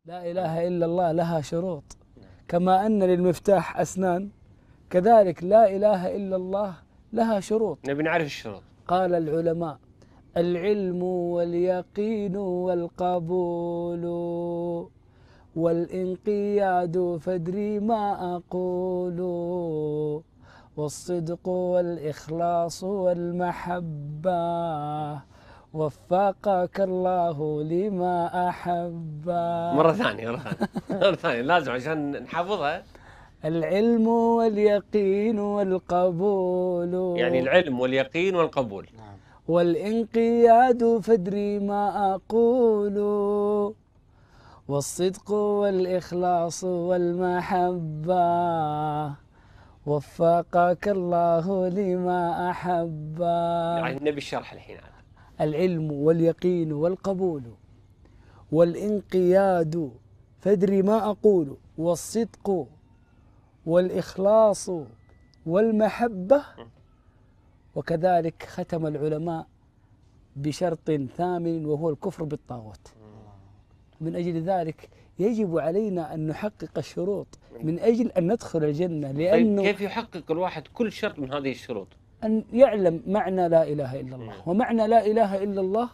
لا إله إلا الله لها شروط، كما أن للمفتاح أسنان كذلك لا إله إلا الله لها شروط. نبي نعرف الشروط. قال العلماء: العلم واليقين والقبول والانقياد فادري ما أقول والصدق والإخلاص والمحبة وفقك الله لما أحب. مرة ثانية مرة ثانية لازم عشان نحفظها. العلم واليقين والقبول، يعني العلم واليقين والقبول. والانقياد فادري ما أقول والصدق والإخلاص والمحبة وفقك الله لما أحب. يعني نبي الشرح الحين عاد. العلم واليقين والقبول والانقياد فادري ما أقول والصدق والإخلاص والمحبة. وكذلك ختم العلماء بشرط ثامن وهو الكفر بالطاغوت. من أجل ذلك يجب علينا أن نحقق الشروط من أجل أن ندخل الجنة. لأنه كيف يحقق الواحد كل شرط من هذه الشروط؟ أن يعلم معنى لا إله إلا الله، ومعنى لا إله إلا الله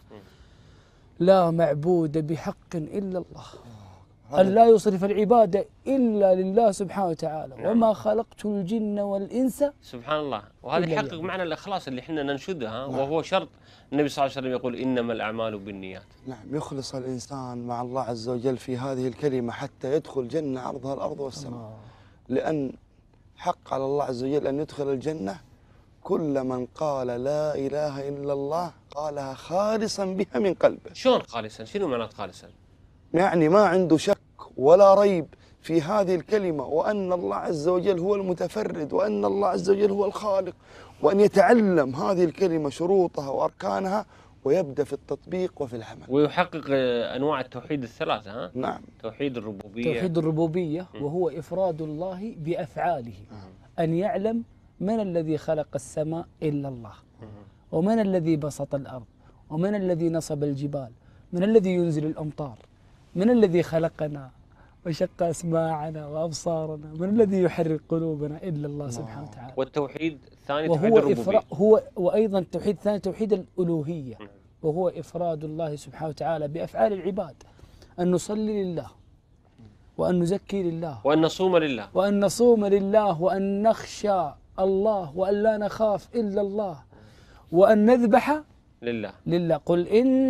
لا معبود بحق إلا الله، أن لا يصرف العبادة إلا لله سبحانه وتعالى. وما خلقت الجن والإنس. سبحان الله. وهذا يحقق معنى الإخلاص اللي احنا ننشدها، وهو شرط النبي صلى الله عليه وسلم يقول إنما الأعمال بالنيات. نعم، يخلص الإنسان مع الله عز وجل في هذه الكلمة حتى يدخل جنة عرضها الأرض والسماء. لأن حق على الله عز وجل أن يدخل الجنة كل من قال لا إله إلا الله قالها خالصا بها من قلبه. شلون خالصا؟ شنو معنى خالصا؟ يعني ما عنده شك ولا ريب في هذه الكلمة، وأن الله عز وجل هو المتفرد، وأن الله عز وجل هو الخالق، وأن يتعلم هذه الكلمة شروطها وأركانها ويبدأ في التطبيق وفي العمل. ويحقق أنواع التوحيد الثلاثة. ها؟ نعم. توحيد الربوبية. توحيد الربوبية وهو إفراد الله بأفعاله. أن يعلم من الذي خلق السماء إلا الله، ومن الذي بسط الأرض، ومن الذي نصب الجبال، من الذي ينزل الأمطار، من الذي خلقنا وشق أسماعنا وأبصارنا، من الذي يحرك قلوبنا إلا الله سبحانه وتعالى. والتوحيد الثاني توحيد الربوبية. وأيضا التوحيد الثاني توحيد الألوهية، وهو إفراد الله سبحانه وتعالى بأفعال العباد. أن نصلي لله، وأن نزكي لله، وأن نصوم لله، وأن نصوم لله، وأن نخشى الله، وأن لا نخاف إلا الله، وأن نذبح لله. قل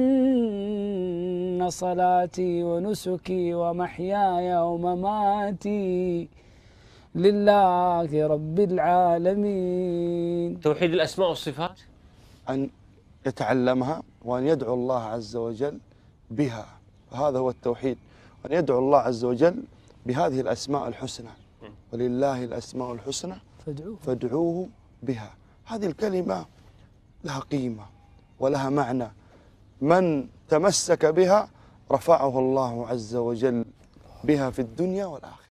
إن صلاتي ونسكي ومحياي ومماتي لله رب العالمين. توحيد الأسماء والصفات، أن يتعلمها وأن يدعو الله عز وجل بها، هذا هو التوحيد. أن يدعو الله عز وجل بهذه الأسماء الحسنى، ولله الأسماء الحسنى فادعوه بها. هذه الكلمة لها قيمة ولها معنى، من تمسك بها رفعه الله عز وجل بها في الدنيا والآخرة.